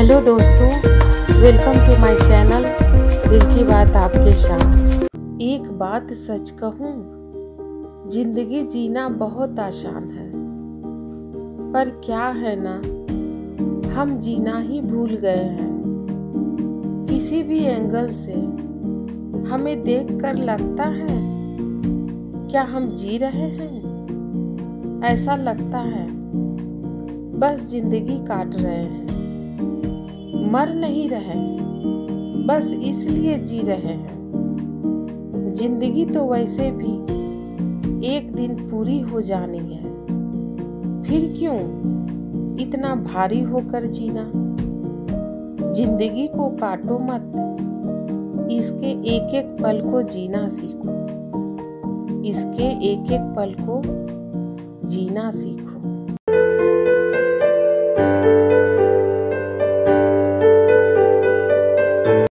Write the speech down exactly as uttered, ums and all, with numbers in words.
Hello दोस्तों, welcome to my channel दिल की बात आपके साथ। एक बात सच कहूँ, जिंदगी जीना बहुत आसान है, पर क्या है ना, हम जीना ही भूल गए हैं। किसी भी एंगल से हमें देखकर लगता है क्या हम जी रहे हैं। ऐसा लगता है बस जिंदगी काट रहे हैं, मर नहीं रहे, बस इसलिए जी रहे हैं। जिंदगी तो वैसे भी एक दिन पूरी हो जानी है, फिर क्यों इतना भारी होकर जीना। जिंदगी को काटो मत, इसके एक एक पल को जीना सीखो, इसके एक एक पल को जीना सीखो।